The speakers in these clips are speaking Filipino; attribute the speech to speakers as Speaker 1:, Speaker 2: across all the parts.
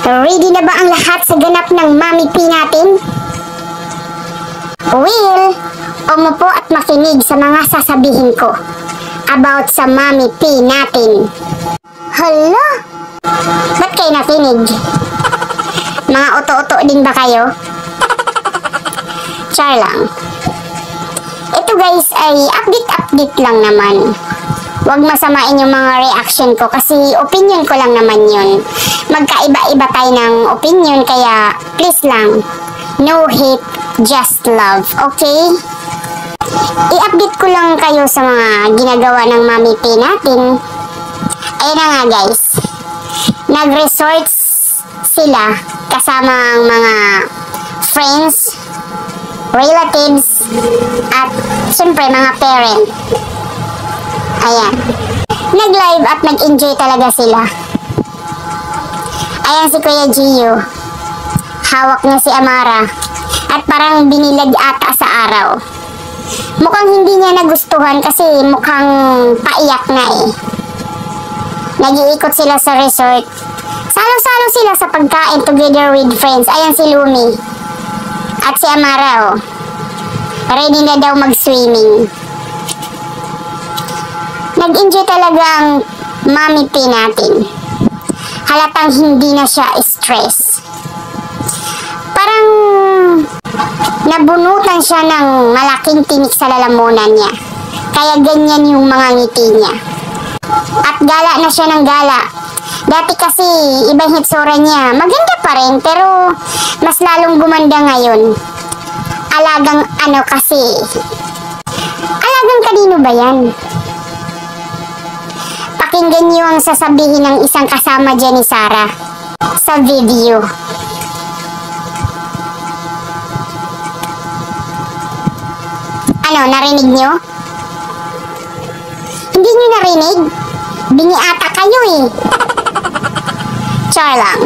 Speaker 1: Ready na ba ang lahat sa ganap ng Mami P natin? Will, umupo at makinig sa mga sasabihin ko about sa Mami P natin. Hala? Ba't kayo nakinig? Mga uto-uto din ba kayo? Char lang. Ito guys ay update lang naman. Huwag masamain yung mga reaction ko kasi opinion ko lang naman yun. Magkaiba-iba tayo ng opinion kaya please lang, no hate, just love, okay? I-update ko lang kayo sa mga ginagawa ng Mami P natin. Ayun na nga guys, nag-resort sila kasama ang mga friends, relatives, at syempre mga parent. Ayan. Nag-live at nag-enjoy talaga sila. Ayan si Kuya Gio. Hawak niya si Amara. At parang binilag ata sa araw. Mukhang hindi niya nagustuhan kasi mukhang paiyak nga eh. Nag-iikot sila sa resort. Salo-salo sila sa pagkain together with friends. Ayan si Lumi. At si Amara oh. Ready na daw mag-swimming. Nag-enjoy talaga ang Mami P natin. Halatang hindi na siya stress. Parang nabunutan siya ng malaking tinik sa lalamunan niya. Kaya ganyan yung mga ngiti niya. At gala na siya ng gala. Dati kasi ibang hitsura niya. Maganda pa rin pero mas lalong gumanda ngayon. Alagang ano kasi. Alagang kanino ba yan? Pakinggan niyo ang sasabihin ng isang kasama dyan ni Sarah sa video. Ano, narinig niyo? Hindi niyo narinig? Bingi ata kayo eh. Char lang.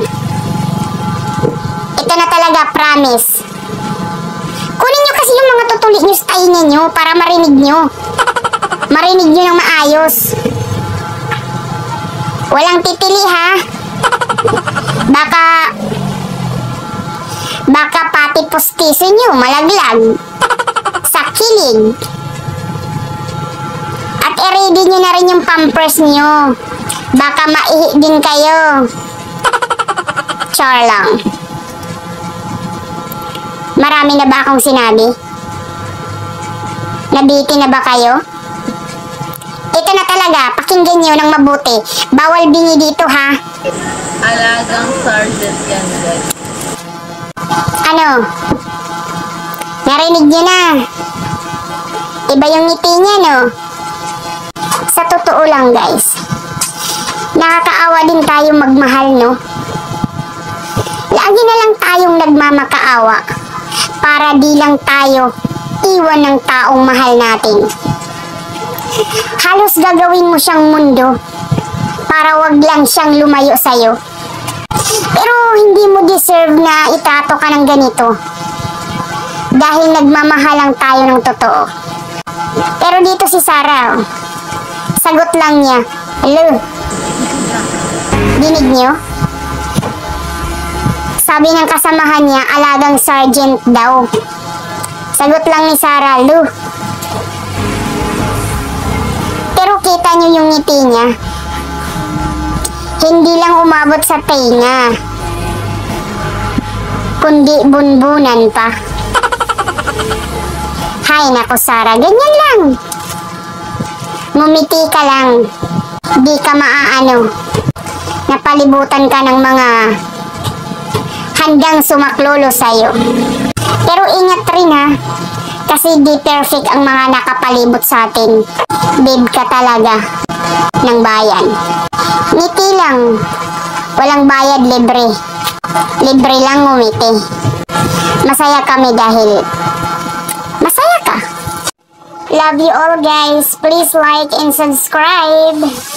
Speaker 1: Ito na talaga, promise. Kunin niyo kasi yung mga tutuli niyo sa tainga niyo para marinig niyo. Marinig niyo ng maayos. Walang titili ha. Baka pati pustiso nyo malaglag sa kilig. At i-ready nyo na rin yung pampers nyo. Baka maihi din kayo. Char lang. Marami na ba akong sinabi? Nabiti na ba kayo? Ito na talaga, pakinggan nyo ng mabuti. Bawal bingi dito ha.
Speaker 2: Alagang sergeant yan guys.
Speaker 1: Ano? Narinig nyo na. Iba yung ngiti niya no? Sa totoo lang guys. Nakakaawa din tayong magmahal no? Lagi na lang tayong nagmamakaawa. Para di lang tayo iwan ng taong mahal natin. Halos gagawin mo siyang mundo para wag lang siyang lumayo sa'yo. Pero hindi mo deserve na itrato ka ng ganito. Dahil nagmamahalang tayo ng totoo. Pero dito si Sarah, sagot lang niya, hello. Dinig niyo? Sabi ng kasamahan niya, alagang sergeant daw. Sagot lang ni Sarah, Lu. Pero kita nyo yung ngiti niya. Hindi lang umabot sa tenga. Kundi bunbunan pa. Hay nako Sarah, ganyan lang. Ngumiti ka lang. Di ka maaano. Napalibutan ka ng mga handang sumaklolo sa'yo. Pero ingat rin ha. Kasi di perfect ang mga nakapalibot sa atin. Babe ka talaga ng bayan. Ngiti lang. Walang bayad, libre. Libre lang ngumiti. Masaya kami dahil masaya ka. Love you all guys. Please like and subscribe.